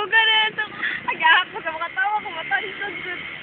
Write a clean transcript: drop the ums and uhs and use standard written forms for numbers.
ganito. Agahap ko sa mga tawa ko, matalis ang good.